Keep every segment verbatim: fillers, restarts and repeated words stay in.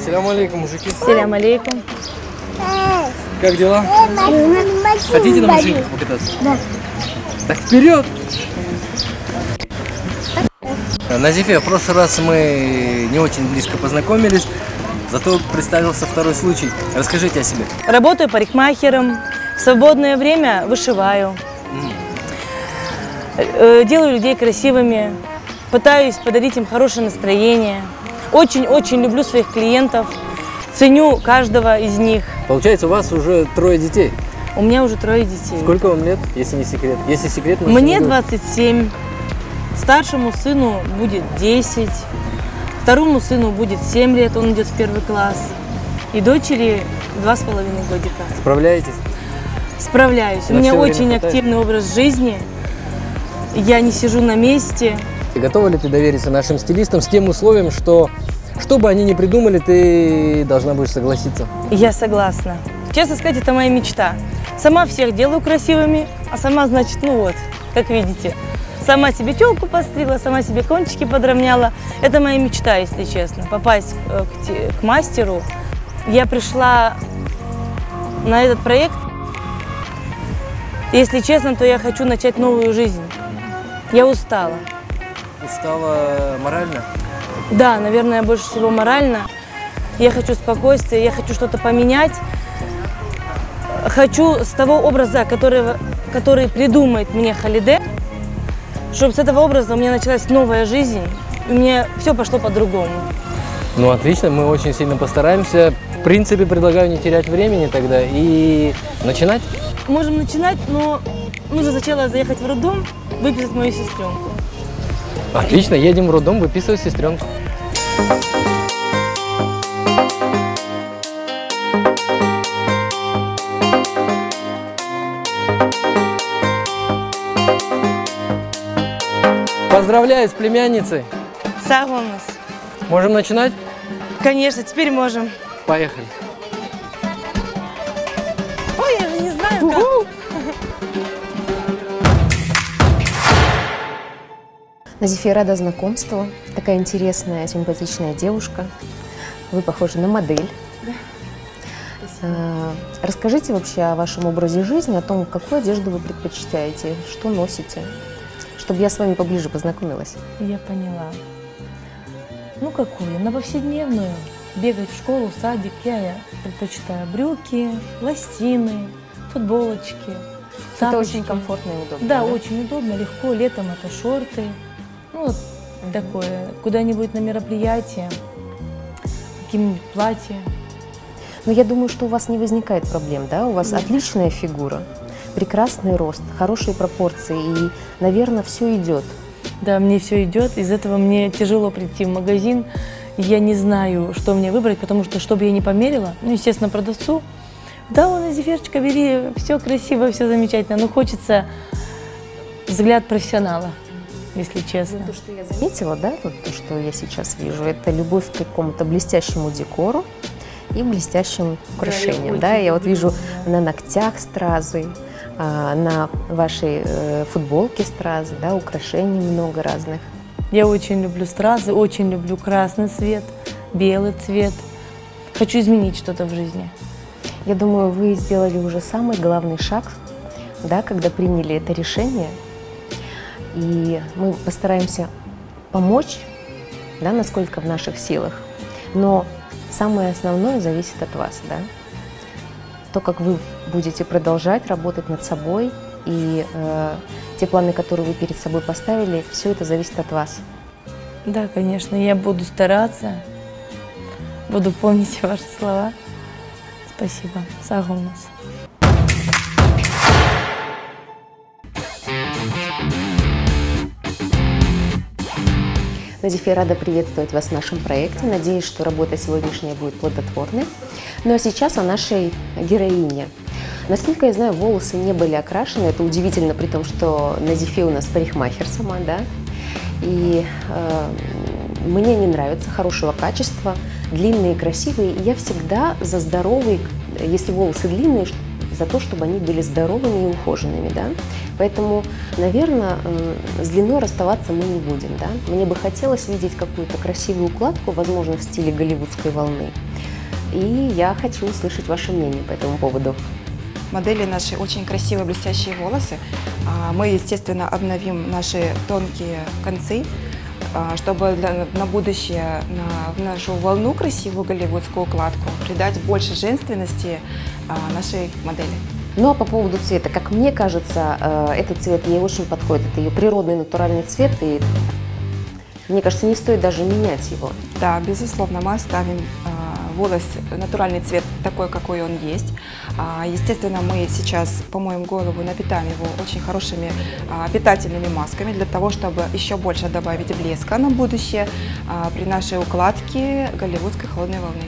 Салям алейкум, мужики. Салям алейкум. Как дела? Хотите на машине покататься? Да. Так вперед! Назифе, в прошлый раз мы не очень близко познакомились, зато представился второй случай. Расскажите о себе. Работаю парикмахером, в свободное время вышиваю, mm. делаю людей красивыми, пытаюсь подарить им хорошее настроение. Очень-очень люблю своих клиентов, ценю каждого из них. Получается, у вас уже трое детей? У меня уже трое детей. Сколько вам лет, если не секрет? Если секрет, мне двадцать семь. Старшему сыну будет десять, второму сыну будет семь лет, он идет в первый класс, и дочери два с половиной годика. Справляетесь? Справляюсь. У меня очень активный образ жизни, я не сижу на месте. Готова ли ты довериться нашим стилистам с тем условием, что, что бы они ни придумали, ты должна будешь согласиться? Я согласна. Честно сказать, это моя мечта. Сама всех делаю красивыми, а сама, значит, ну вот, как видите. Сама себе телку постригла, сама себе кончики подровняла. Это моя мечта, если честно, попасть к, к мастеру. Я пришла на этот проект. Если честно, то я хочу начать новую жизнь. Я устала. Устала морально? Да, наверное, больше всего морально. Я хочу спокойствия, я хочу что-то поменять. Хочу с того образа, который, который придумает мне Халиде, чтобы с этого образа у меня началась новая жизнь, и у меня все пошло по-другому. Ну, отлично, мы очень сильно постараемся. В принципе, предлагаю не терять времени тогда и начинать. Можем начинать, но нужно сначала заехать в роддом, выписать мою сестренку. Отлично, едем в роддом, выписывай сестренку. Поздравляю с племянницей. Сагонас. Можем начинать? Конечно, теперь можем. Поехали. Ой, я же не знаю, как. Назифе, рада знакомству. Такая интересная, симпатичная девушка. Вы похожи на модель. Да. А, расскажите вообще о вашем образе жизни, о том, какую одежду вы предпочитаете, что носите, чтобы я с вами поближе познакомилась. Я поняла. Ну какую? На повседневную. Бегать в школу, в садик я предпочитаю брюки, лосины, футболочки. Это тапочки. очень комфортно и удобно. Да, да, очень удобно, легко. Летом это шорты. Ну вот mm-hmm. такое. Куда-нибудь на мероприятие, какие-нибудь платья. Но я думаю, что у вас не возникает проблем, да? У вас Нет. отличная фигура, прекрасный рост, хорошие пропорции, и, наверное, все идет. Да, мне все идет. Из этого мне тяжело прийти в магазин. Я не знаю, что мне выбрать, потому что, чтобы я не померила, ну, естественно, продавцу, да, вон, Назиферочка, бери, все красиво, все замечательно, но хочется взгляд профессионала, если честно. Ну, то, что я заметила, да, вот то, что я сейчас вижу, это любовь к какому-то блестящему декору и блестящим украшениям, да, я, да? я вот вижу да. на ногтях стразы, на вашей футболке стразы, да, украшений много разных. Я очень люблю стразы, очень люблю красный цвет, белый цвет. Хочу изменить что-то в жизни. Я думаю, вы сделали уже самый главный шаг, да, когда приняли это решение. И мы постараемся помочь, да, насколько в наших силах. Но самое основное зависит от вас, да. То, как вы будете продолжать работать над собой, и э, те планы, которые вы перед собой поставили, все это зависит от вас. Да, конечно, я буду стараться, буду помнить ваши слова. Спасибо. Сагонас. Назифе, рада приветствовать вас в нашем проекте. Надеюсь, что работа сегодняшняя будет плодотворной. Ну а сейчас о нашей героине. Насколько я знаю, волосы не были окрашены. Это удивительно, при том, что Назифе у нас парикмахер сама, да. И э, мне они нравятся, хорошего качества, длинные, красивые. И я всегда за здоровые, если волосы длинные, за то, чтобы они были здоровыми и ухоженными, да. Поэтому, наверное, с длиной расставаться мы не будем, да. Мне бы хотелось видеть какую-то красивую укладку, возможно, в стиле голливудской волны. И я хочу услышать ваше мнение по этому поводу. Модели наши очень красивые, блестящие волосы. Мы, естественно, обновим наши тонкие концы, чтобы для, на будущее, на, в нашу волну красивую голливудскую укладку придать больше женственности нашей модели. Ну а по поводу цвета, как мне кажется, этот цвет ей очень подходит. Это ее природный натуральный цвет, и мне кажется, не стоит даже менять его. Да, безусловно, мы оставим волос, натуральный цвет такой, какой он есть. Естественно, мы сейчас помоем голову, напитаем его очень хорошими питательными масками для того, чтобы еще больше добавить блеска на будущее при нашей укладке голливудской холодной волны.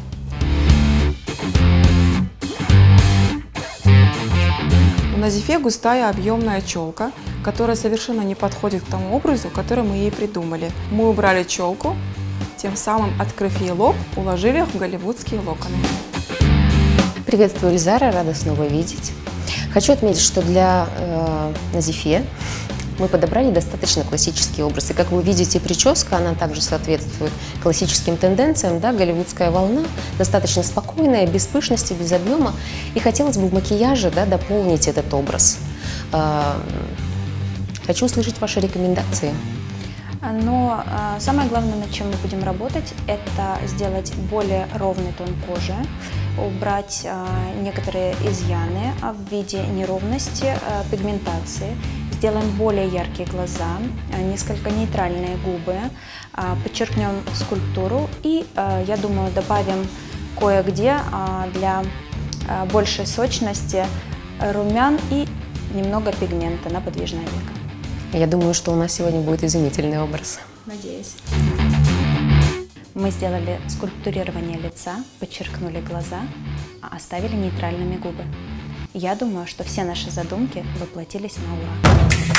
У Назифе густая объемная челка, которая совершенно не подходит к тому образу, который мы ей придумали. Мы убрали челку, тем самым, открыв ей лоб, уложили их в голливудские локоны. Приветствую, Эльзара, рада снова видеть. Хочу отметить, что для э, Назифе мы подобрали достаточно классический образ. И как вы видите, прическа, она также соответствует классическим тенденциям, да, голливудская волна, достаточно спокойная, без пышности, без объема. И хотелось бы в макияже, да, дополнить этот образ. Э, хочу услышать ваши рекомендации. Но э, самое главное, над чем мы будем работать, это сделать более ровный тон кожи, убрать э, некоторые изъяны в виде неровности, э, пигментации, сделаем более яркие глаза, э, несколько нейтральные губы, э, подчеркнем скульптуру и, э, я думаю, добавим кое-где э, для э, большей сочности румян и немного пигмента на подвижное веко. Я думаю, что у нас сегодня будет изумительный образ. Надеюсь. Мы сделали скульптурирование лица, подчеркнули глаза, а оставили нейтральными губы. Я думаю, что все наши задумки воплотились на ура.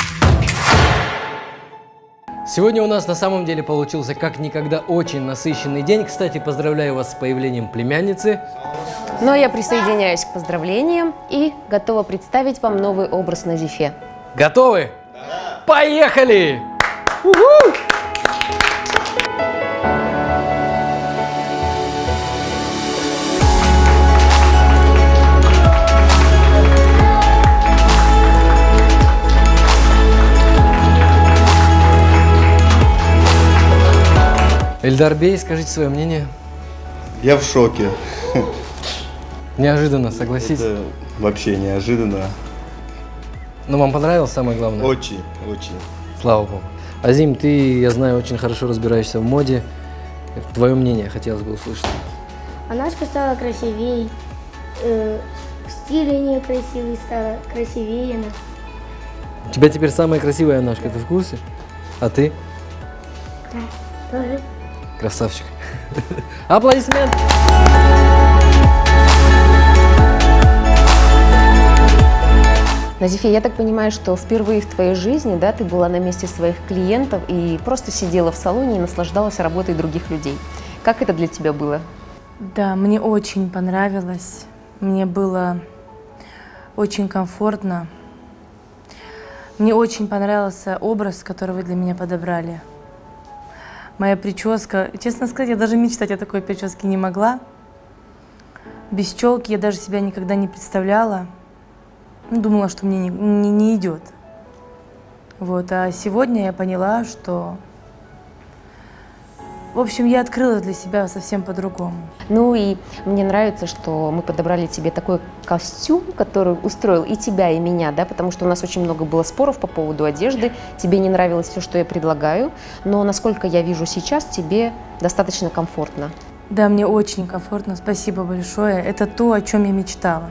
Сегодня у нас на самом деле получился как никогда очень насыщенный день. Кстати, поздравляю вас с появлением племянницы. Ну а я присоединяюсь к поздравлениям и готова представить вам новый образ Назифе. Готовы? Поехали! У-ху! Эльдар Бей, скажите свое мнение. Я в шоке. Неожиданно, согласитесь? Это вообще неожиданно. Но вам понравилось, самое главное? Очень, очень. Слава Богу. Азим, ты, я знаю, очень хорошо разбираешься в моде. Твое мнение хотелось бы услышать. Анашка стала красивее, э, стиль у нее красивый стал, красивее она. У тебя теперь самая красивая Анашка, ты в курсе? А ты? Да, тоже. Красавчик. Аплодисменты! Назифе, я так понимаю, что впервые в твоей жизни, да, ты была на месте своих клиентов и просто сидела в салоне и наслаждалась работой других людей. Как это для тебя было? Да, мне очень понравилось. Мне было очень комфортно. Мне очень понравился образ, который вы для меня подобрали. Моя прическа, честно сказать, я даже мечтать о такой прическе не могла. Без челки я даже себя никогда не представляла. Думала, что мне не, не, не идет. Вот. А сегодня я поняла, что... В общем, я открыла для себя совсем по-другому. Ну и мне нравится, что мы подобрали тебе такой костюм, который устроил и тебя, и меня, да, потому что у нас очень много было споров по поводу одежды. Тебе не нравилось все, что я предлагаю, но, насколько я вижу сейчас, тебе достаточно комфортно. Да, мне очень комфортно. Спасибо большое. Это то, о чем я мечтала.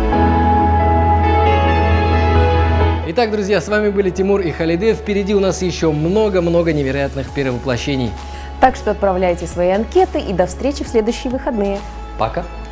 Итак, друзья, с вами были Тимур и Халиде. Впереди у нас еще много-много невероятных перевоплощений. Так что отправляйте свои анкеты и до встречи в следующие выходные. Пока!